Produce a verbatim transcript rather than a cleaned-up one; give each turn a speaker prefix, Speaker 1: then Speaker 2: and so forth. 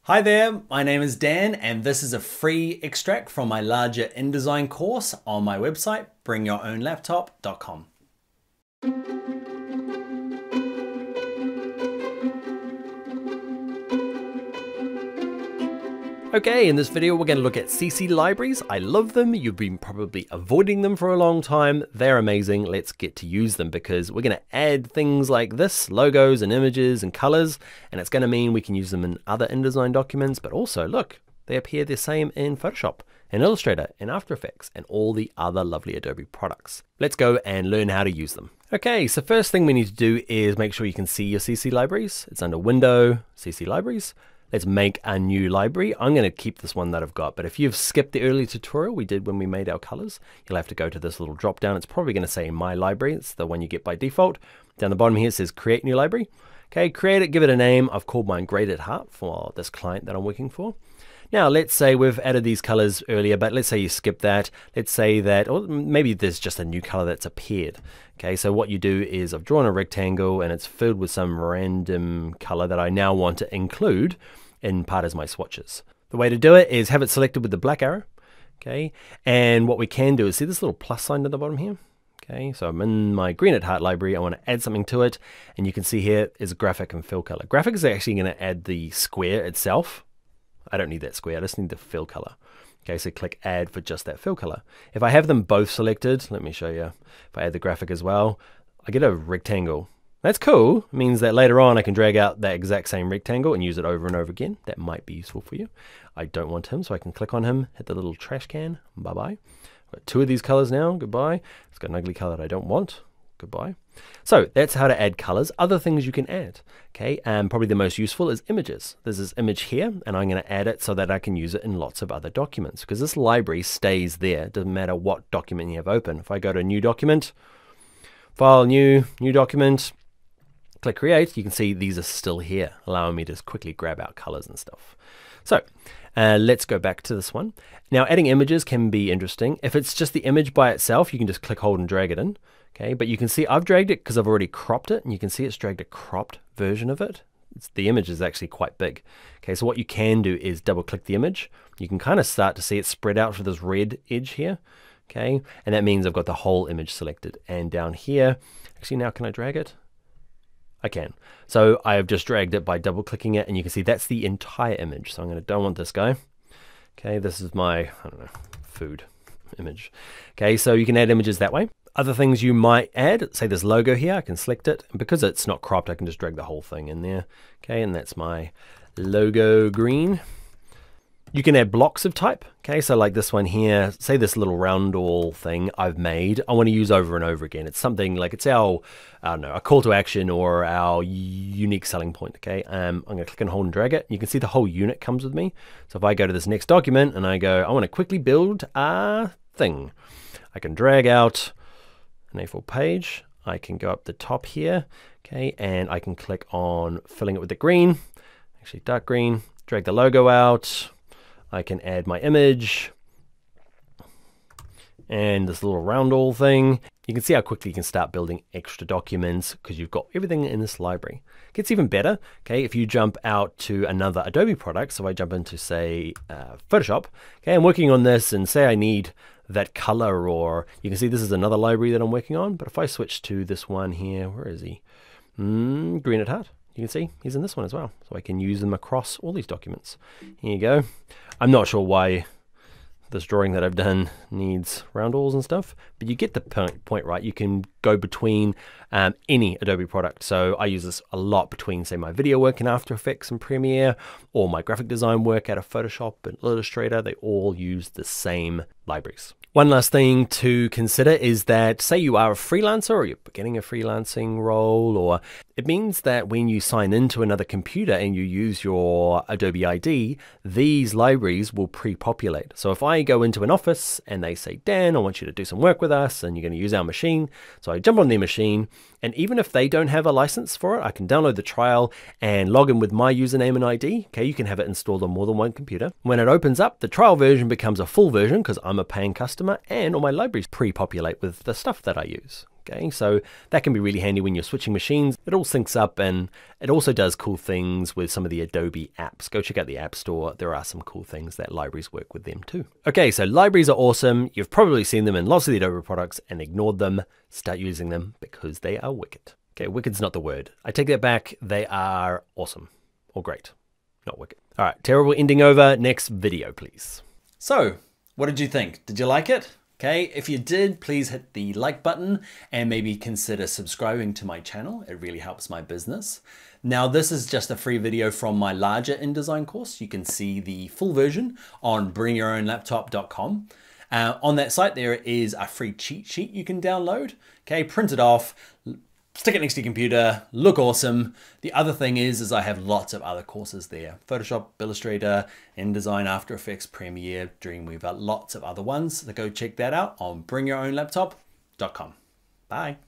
Speaker 1: Hi there, my name is Dan and this is a free extract from my larger InDesign course on my website, bring your own laptop dot com. Okay, in this video we're going to look at C C libraries. I love them. You've been probably avoiding them for a long time. They're amazing. Let's get to use them because we're going to add things like this, logos and images and colors, and it's going to mean we can use them in other InDesign documents, but also look, they appear the same in Photoshop, in Illustrator, in After Effects, and all the other lovely Adobe products. Let's go and learn how to use them. Okay, so first thing we need to do is make sure you can see your C C libraries. It's under Window, C C Libraries. Let's make a new library. I'm going to keep this one that I've got, but if you've skipped the early tutorial we did when we made our colors, you'll have to go to this little drop down. It's probably going to say My Library. It's the one you get by default. Down the bottom here it says Create New Library. Okay, create it, give it a name. I've called mine Great at Heart for this client that I'm working for. Now, let's say we've added these colors earlier, but let's say you skip that. Let's say that, or maybe there's just a new color that's appeared. Okay, so what you do is I've drawn a rectangle and it's filled with some random color that I now want to include in part as my swatches. The way to do it is have it selected with the black arrow. Okay, and what we can do is see this little plus sign at the bottom here. Okay, so I'm in my Green at Heart library. I want to add something to it, and you can see here is graphic and fill color. Graphic is actually going to add the square itself. I don't need that square, I just need the fill color. Okay, so click add for just that fill color. If I have them both selected, let me show you. If I add the graphic as well, I get a rectangle. That's cool. It means that later on I can drag out that exact same rectangle and use it over and over again. That might be useful for you. I don't want him, so I can click on him, hit the little trash can, bye-bye. I've got two of these colors now, goodbye. It's got an ugly color that I don't want, goodbye. So that's how to add colors. Other things you can add, okay, and probably the most useful is images. There's this image here, and I'm going to add it so that I can use it in lots of other documents, because this library stays there. It doesn't matter what document you have open. If I go to New Document, File, New, New Document, click Create, you can see these are still here, allowing me to just quickly grab out colors and stuff. So uh, let's go back to this one. Now, adding images can be interesting. If it's just the image by itself, you can just click, hold, and drag it in. Okay, but you can see I've dragged it because I've already cropped it, and you can see it's dragged a cropped version of it. It's, the image is actually quite big. Okay, so what you can do is double click the image. You can kind of start to see it spread out for this red edge here. Okay, and that means I've got the whole image selected. And down here, actually now can I drag it? I can. So I have just dragged it by double clicking it, and you can see that's the entire image. So I'm going to don't want this guy. Okay, this is my, I don't know, food image. Okay, so you can add images that way. Other things you might add, say this logo here, I can select it. And because it's not cropped, I can just drag the whole thing in there. Okay, and that's my logo green. You can add blocks of type. Okay, so like this one here, say this little round all thing I've made, I want to use over and over again. It's something like it's our, I don't know, a call to action or our unique selling point. Okay, um, I'm going to click and hold and drag it. You can see the whole unit comes with me. So if I go to this next document and I go, I want to quickly build a thing, I can drag out an A four page. I can go up the top here, okay, and I can click on filling it with the green, actually dark green, drag the logo out. I can add my image and this little round all thing. You can see how quickly you can start building extra documents because you've got everything in this library. It gets even better, okay, if you jump out to another Adobe product. So I jump into, say, uh, Photoshop. Okay, I'm working on this and say I need that color, or you can see this is another library that I'm working on. But if I switch to this one here, where is he? Mm, Green at Heart. You can see he's in this one as well. So I can use them across all these documents. Here you go. I'm not sure why this drawing that I've done needs roundels and stuff, but you get the point, point right? You can go between um, any Adobe product. So I use this a lot between, say, my video work in After Effects and Premiere, or my graphic design work out of Photoshop and Illustrator. They all use the same libraries. One last thing to consider is that, say you are a freelancer or you're beginning a freelancing role, or it means that when you sign into another computer and you use your Adobe I D, these libraries will pre-populate. So if I go into an office and they say, Dan, I want you to do some work with us and you're going to use our machine. So I jump on their machine, and even if they don't have a license for it, I can download the trial and log in with my username and I D. Okay, you can have it installed on more than one computer. When it opens up, the trial version becomes a full version because I'm a paying customer, and all my libraries pre-populate with the stuff that I use. Okay, so that can be really handy when you're switching machines. It all syncs up, and it also does cool things with some of the Adobe apps. Go check out the App Store. There are some cool things that libraries work with them too. Okay, so libraries are awesome. You've probably seen them in lots of the Adobe products and ignored them. Start using them because they are wicked. Okay, wicked's not the word. I take that back. They are awesome or great, not wicked. All right, terrible ending over. Next video, please. So, what did you think? Did you like it? Okay, if you did, please hit the like button and maybe consider subscribing to my channel. It really helps my business. Now, this is just a free video from my larger InDesign course. You can see the full version on bring your own laptop dot com. Uh, on that site, there is a free cheat sheet you can download. Okay, print it off, stick it next to your computer, look awesome. The other thing is, is I have lots of other courses there. Photoshop, Illustrator, InDesign, After Effects, Premiere, Dreamweaver, lots of other ones. So go check that out on bring your own laptop dot com. Bye.